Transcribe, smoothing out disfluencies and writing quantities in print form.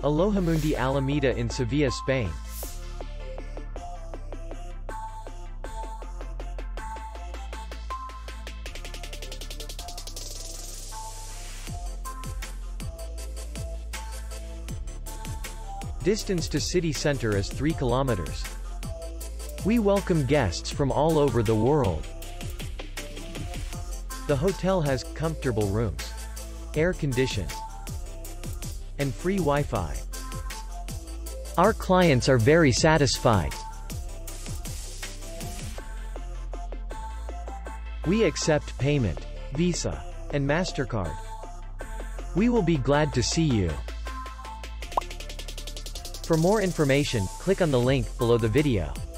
AlohaMundi Alameda in Sevilla, Spain. Distance to city center is 3 kilometers. We welcome guests from all over the world. The hotel has comfortable rooms, air conditioned, and free Wi-Fi. Our clients are very satisfied. We accept payment, Visa, and MasterCard. We will be glad to see you. For more information, click on the link below the video.